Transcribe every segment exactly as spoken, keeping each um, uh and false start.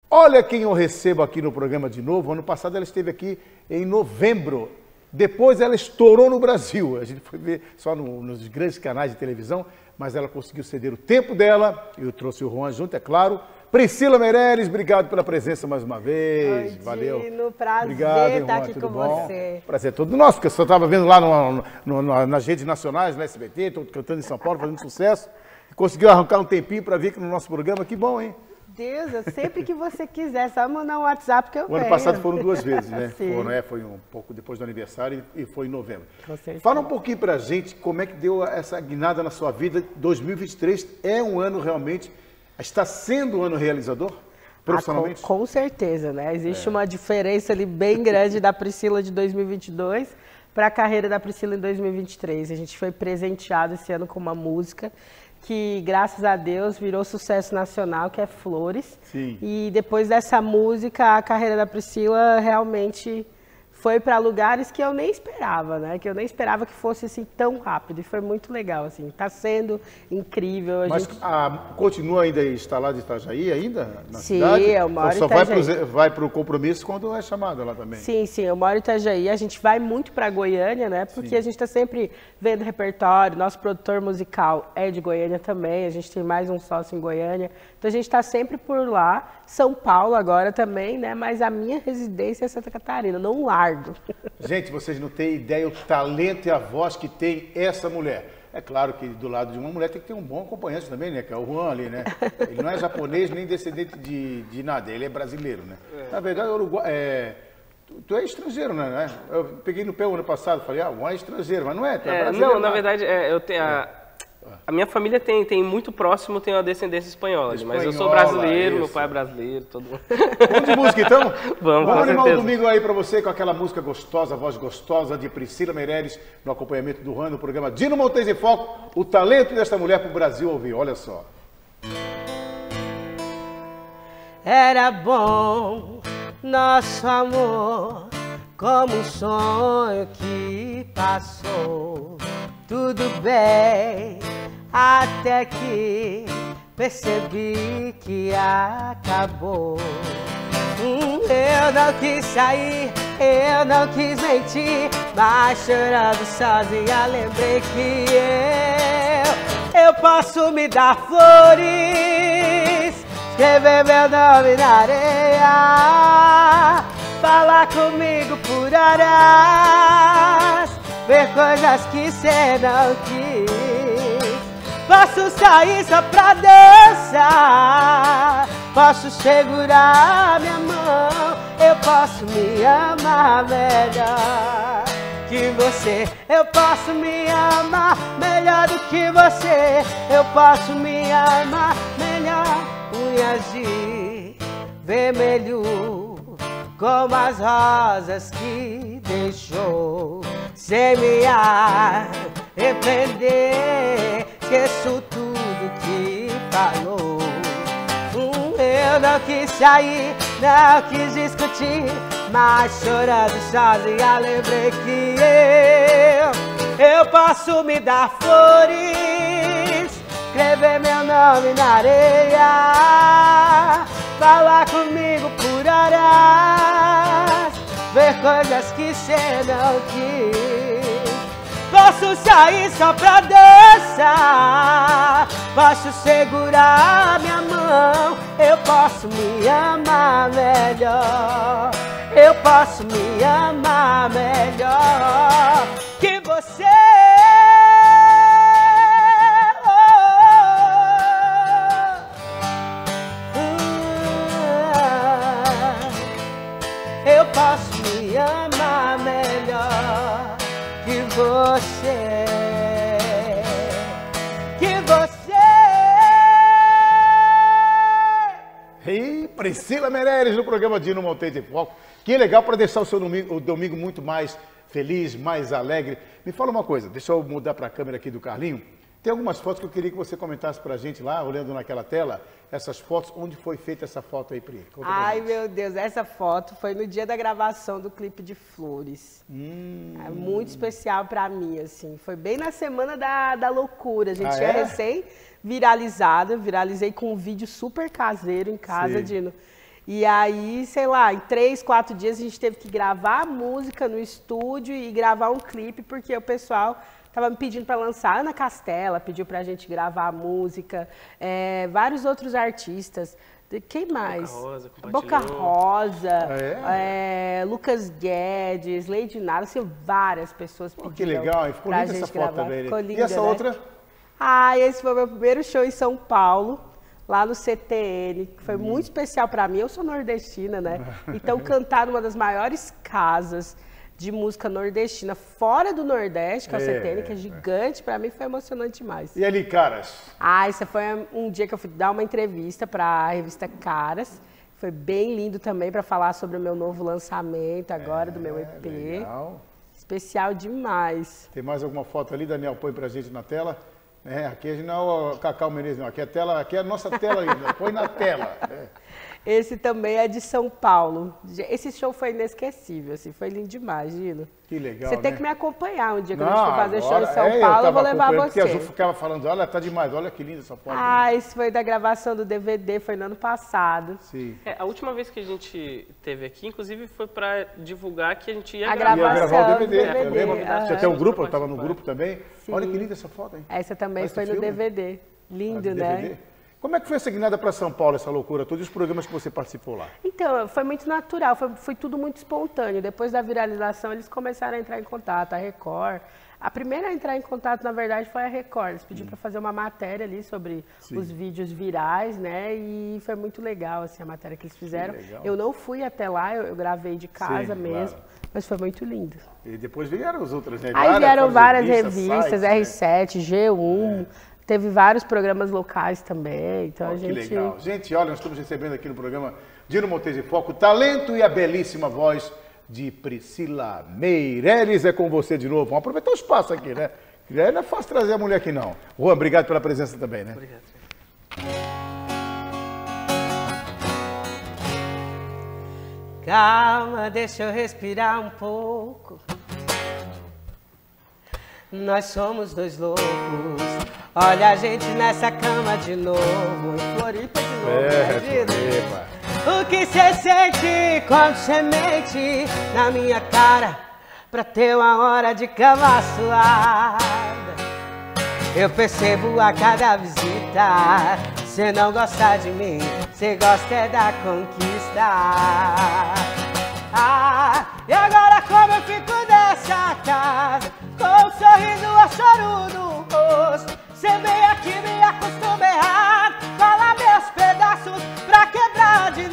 Olha quem eu recebo aqui no programa de novo. Ano passado ela esteve aqui em novembro. Depois ela estourou no Brasil. A gente foi ver só no, nos grandes canais de televisão, mas ela conseguiu ceder o tempo dela. Eu trouxe o Juan junto, é claro. Priscila Meireles, obrigado pela presença mais uma vez. Oi, Valeu. Dino, prazer obrigado, estar Juan, aqui tudo com bom? você. Prazer todo nosso, porque eu só estava vendo lá no, no, no, nas redes nacionais, na S B T, estou cantando em São Paulo, fazendo sucesso. Conseguiu arrancar um tempinho para vir aqui no nosso programa, que bom, hein? Deus, eu sempre que você quiser, só mandar um WhatsApp que eu O venho. ano passado foram duas vezes, né? Sim. Foram, é, foi um pouco depois do aniversário e foi em novembro. Com certeza. Fala um pouquinho pra gente como é que deu essa guinada na sua vida. dois mil e vinte e três é um ano realmente, está sendo um ano realizador, profissionalmente? Ah, com, com certeza, né? Existe É. uma diferença ali bem grande da Priscila de dois mil e vinte e dois para a carreira da Priscila em dois mil e vinte e três. A gente foi presenteado esse ano com uma música que, graças a Deus, virou sucesso nacional, que é Flores. Sim. E depois dessa música, a carreira da Priscila realmente foi para lugares que eu nem esperava, né? Que eu nem esperava que fosse assim tão rápido. E foi muito legal, assim. Está sendo incrível. A Mas gente... a, continua ainda instalado em Itajaí, ainda, na Sim, cidade? eu moro Ou só em vai Itajaí. pro, vai para o compromisso quando é chamado lá também? Sim, sim, eu moro em Itajaí, a gente vai muito para Goiânia, né? Porque Sim. a gente está sempre vendo repertório, nosso produtor musical é de Goiânia também, a gente tem mais um sócio em Goiânia, então a gente está sempre por lá, São Paulo agora também, né? Mas a minha residência é Santa Catarina, não largo. Gente, vocês não têm ideia o talento e a voz que tem essa mulher. É claro que do lado de uma mulher tem que ter um bom acompanhante também, né? Que é o Juan ali, né? Ele não é japonês nem descendente de, de nada, ele é brasileiro, né? É. Na verdade, o Uruguai, é, tu, tu é estrangeiro, né? Eu peguei no pé o ano passado, falei, ah, o Juan é estrangeiro, mas não é, tu é, É, brasileiro. não, na verdade, é, eu tenho a, a minha família tem, tem muito próximo, tem uma descendência espanhola, mas eu sou Espanhola, brasileiro, meu isso. pai é brasileiro, todo mundo. Vamos de música então? Vamos, Vamos com animar o certeza. domingo aí pra você com aquela música gostosa, a voz gostosa de Priscila Meireles, no acompanhamento do Juan, no programa Dino Montes em Foco, o talento desta mulher pro Brasil ouvir, olha só. Era bom nosso amor, como um sonho que passou. Tudo bem, até que percebi que acabou. Hum, eu não quis sair, eu não quis mentir, mas chorando sozinha lembrei que eu, eu posso me dar flores, escrever meu nome na areia, falar comigo por horas, ver coisas que cê não quis. Posso sair só pra dançar, posso segurar minha mão, eu posso me amar melhor que você. Eu posso me amar melhor do que você, eu posso me amar melhor. Unhas de vermelho, como as rosas que deixou, sem me arrepender, esqueço tudo que falou. Hum, eu não quis sair, não quis discutir, mas chorando sozinha lembrei que eu, eu posso me dar flores, escrever meu nome na areia, falar comigo por horas, ver coisas que cê não quis. Posso sair só pra dançar, posso segurar minha mão, eu posso me amar melhor, eu posso me amar melhor que você. Eu posso me amar melhor que você, que você. E Priscila Meireles no programa Dino Montes em Foco. Que legal para deixar o seu domingo, o domingo muito mais feliz, mais alegre. Me fala uma coisa, deixa eu mudar para a câmera aqui do Carlinho. Tem algumas fotos que eu queria que você comentasse pra gente lá, olhando naquela tela, essas fotos, onde foi feita essa foto aí, Pri? Conta pra Ai, gente. meu Deus, essa foto foi no dia da gravação do clipe de Flores. Hum. É muito especial pra mim, assim. Foi bem na semana da, da loucura. A gente Ah, tinha é? recém viralizado, viralizei com um vídeo super caseiro em casa, Sim. Dino. E aí, sei lá, em três, quatro dias a gente teve que gravar a música no estúdio e gravar um clipe, porque o pessoal estava me pedindo para lançar. Ana Castela pediu para a gente gravar a música, é, vários outros artistas. Quem mais? Boca Rosa, Boca Rosa, é? É, Lucas Guedes, Lady Nada, assim, várias pessoas pediram. Oh, que legal, hein? Ficou linda essa foto gravar. também. Ficou linda, e essa né? outra? Ah, esse foi o meu primeiro show em São Paulo, lá no C T N, que foi hum. muito especial para mim. Eu sou nordestina, né? Então, cantar numa das maiores casas de música nordestina fora do Nordeste, que é o C T N, que é gigante, para mim foi emocionante demais. E ali, Caras? Ah, esse foi um dia que eu fui dar uma entrevista para a revista Caras. Foi bem lindo também para falar sobre o meu novo lançamento agora, é, do meu E P. Legal. Especial demais. Tem mais alguma foto ali, Daniel? Põe pra gente na tela. É, aqui a gente não é o Cacau Menezes, não. Aqui é a tela, aqui é a nossa tela ainda. Põe na tela. É. Esse também é de São Paulo. Esse show foi inesquecível, assim, foi lindo demais, Gino. Que legal, Você tem né? que me acompanhar um dia que não, a gente for fazer agora, show em São é, Paulo, eu, eu vou levar você. Porque a Ju ficava falando, olha, tá demais, olha que linda essa foto. Ah, esse foi da gravação do D V D, foi no ano passado. Sim. É, a última vez que a gente teve aqui, inclusive, foi para divulgar que a gente ia a gravar. gravação, ia gravar o D V D. D V D. Eu lembro, Uhum. Você tem um grupo, eu estava no grupo também. Sim. Olha que linda essa foto, hein? Essa também Mas foi no filme? D V D. Lindo, ah, né? D V D? Como é que foi essa guinada para São Paulo, essa loucura, todos os programas que você participou lá? Então, foi muito natural, foi, foi tudo muito espontâneo. Depois da viralização, eles começaram a entrar em contato, a Record. A primeira a entrar em contato, na verdade, foi a Record. Eles pediram hum. para fazer uma matéria ali sobre Sim. os vídeos virais, né? E foi muito legal, assim, a matéria que eles fizeram. Que eu não fui até lá, eu, eu gravei de casa Sim, mesmo, claro. Mas foi muito lindo. E depois vieram as outras, né? Aí várias, vieram várias revistas, revistas sites, R sete, né? G um... É. Teve vários programas locais também, então oh, a gente... Que legal. Gente, olha, nós estamos recebendo aqui no programa Dino Montes em Foco o talento e a belíssima voz de Priscila Meireles. É com você de novo. Vamos aproveitar o espaço aqui, né? Não é fácil trazer a mulher aqui, não. Juan, obrigado pela presença também, né? Obrigado. Calma, deixa eu respirar um pouco. Nós somos dois loucos. Olha a gente nessa cama de novo. Em Floripa de novo, é, né, o que cê sente quando cê mente na minha cara pra ter uma hora de cama suada? Eu percebo a cada visita. Cê não gosta de mim, cê gosta é da conquista. Ah, e agora como eu fico nessa casa, com um sorriso a choro no rosto. Cê vem aqui, me acostuma errado, cola meus pedaços pra quebrar de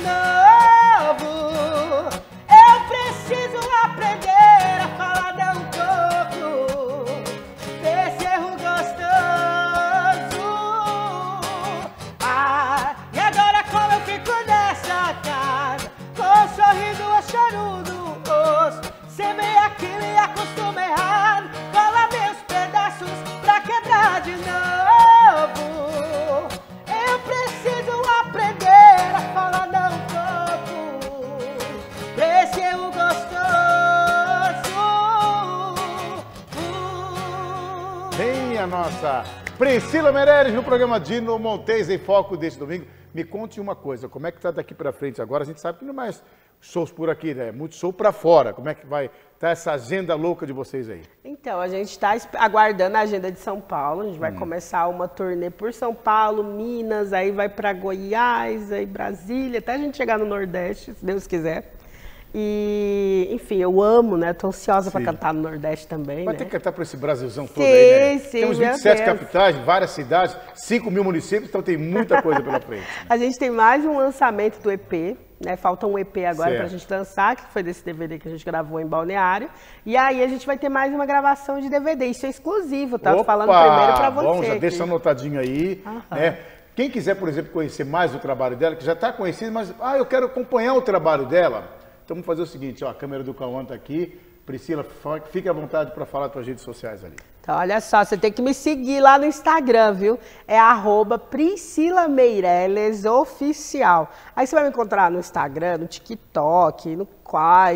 novo. Eu preciso aprender a falar não pouco desse erro gostoso. Ah, e agora como eu fico nessa casa, com um sorriso a choro no rosto. Cê vem aqui, me acostuma errado, cola meus pedaços pra quebrar de novo. Eu preciso aprender a falar não pouco pra esse erro gostoso. Uh. Vem a nossa Priscila Meireles no programa Dino Montes em Foco deste domingo. Me conte uma coisa, como é que tá daqui pra frente agora? A gente sabe que não é mais shows por aqui, né? Muito show pra fora. Como é que vai estar essa agenda louca de vocês aí? Então, a gente está aguardando a agenda de São Paulo. A gente vai hum. começar uma turnê por São Paulo, Minas, aí vai para Goiás, aí Brasília, até a gente chegar no Nordeste, se Deus quiser. E, enfim, eu amo, né? Tô ansiosa para cantar no Nordeste também. Vai né? ter que cantar por esse Brasilzão todo sim, aí, né? Sim, Temos vinte e sete capitais, várias cidades, cinco mil municípios, então tem muita coisa pela frente. Né? A gente tem mais um lançamento do E P. Né, falta um E P agora para a gente lançar, que foi desse D V D que a gente gravou em Balneário. E aí a gente vai ter mais uma gravação de D V D. Isso é exclusivo, tá? Opa, tô falando primeiro para você. Bom, já aqui. deixa anotadinho aí. Né? Quem quiser, por exemplo, conhecer mais o trabalho dela, que já está conhecido, mas ah, eu quero acompanhar o trabalho dela. Então vamos fazer o seguinte, ó, a câmera do Cauã está aqui. Priscila, fique à vontade para falar com as redes sociais ali. Então, olha só, você tem que me seguir lá no Instagram, viu? É arroba Priscila Meireles Oficial. Aí você vai me encontrar no Instagram, no TikTok, no Quai,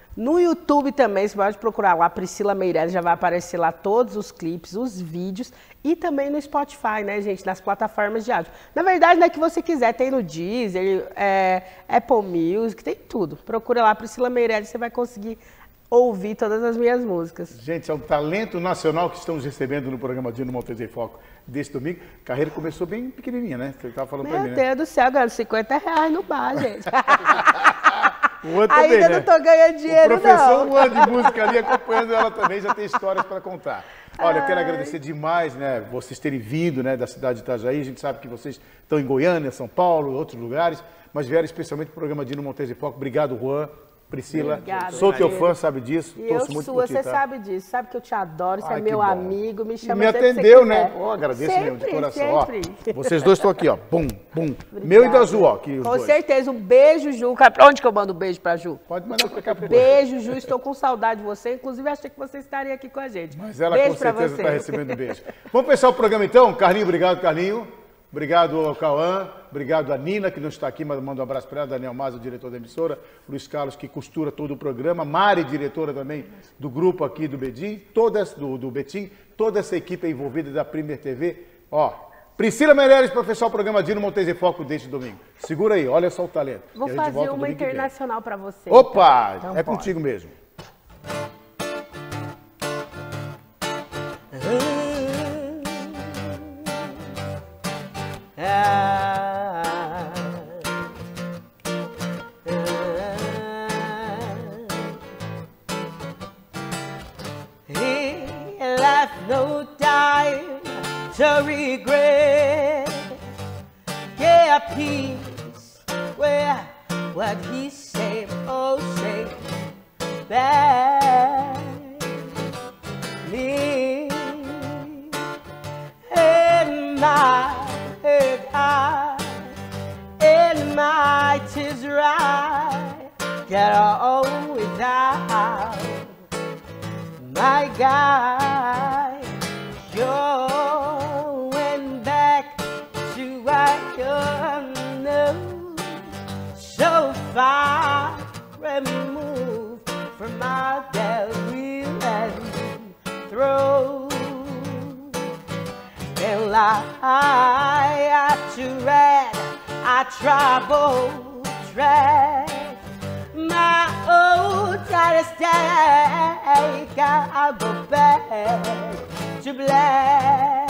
No YouTube também, você pode procurar lá, Priscila Meirelles, já vai aparecer lá todos os clipes, os vídeos, e também no Spotify, né, gente, nas plataformas de áudio. Na verdade, não é que você quiser, tem no Deezer, é, Apple Music, tem tudo. Procura lá, Priscila Meirelles, você vai conseguir ouvir todas as minhas músicas. Gente, é um talento nacional que estamos recebendo no programa Dino Montes em Foco desse domingo. A carreira começou bem pequenininha, né? Você estava falando para mim, Meu Deus né? do céu, ganhando cinquenta reais no bar, gente. O Juan também, Ainda né? não tô ganhando dinheiro, o professor não. Juan de música ali, acompanhando ela também, já tem histórias para contar. Olha, eu quero agradecer demais, né, vocês terem vindo, né, da cidade de Itajaí. A gente sabe que vocês estão em Goiânia, São Paulo, outros lugares, mas vieram especialmente para o programa Dino Montes em Foco. Obrigado, Juan. Priscila, Obrigada, sou teu querido. fã, sabe disso. E Torço eu muito sua, por ti, você tá? sabe disso, sabe que eu te adoro, você Ai, é que meu bom. amigo, me E chama me sempre que você atendeu, quiser. né? Oh, agradeço sempre, mesmo, de coração. Sempre. Ó, vocês dois estão aqui, ó. Bum, bum. Meu e da Ju, ó. Aqui, os Com dois. certeza, um beijo, Ju. Pra onde que eu mando um beijo pra Ju? Pode mandar pra cá. Pro Beijo, Ju, estou com saudade de você. Inclusive, achei que você estaria aqui com a gente. Mas ela beijo com certeza pra você. está recebendo beijo. Vamos começar o programa então? Carlinho, obrigado, Carlinho. Obrigado ao Cauã, obrigado a Nina, que não está aqui, mas manda um abraço para ela, Daniel Maza, diretor da emissora, Luiz Carlos, que costura todo o programa, Mari, diretora também do grupo aqui do Bedim, toda essa, do, do Betim, toda essa equipe é envolvida da Premier T V. Ó, Priscila Meirelles para fechar o programa Dino Montes em Foco deste domingo. Segura aí, olha só o talento. Vou E a gente fazer volta uma domingo que vem. internacional pra você. Opa, então. é Então contigo mesmo. He left no time to regret. Yeah, peace where what he said, oh, say back me in my head, I in my tears right, get on without my guy, going back to what you know, so far removed from all that we went through. And I have to read, I trouble track. My old satisfaction, I'll go back to black.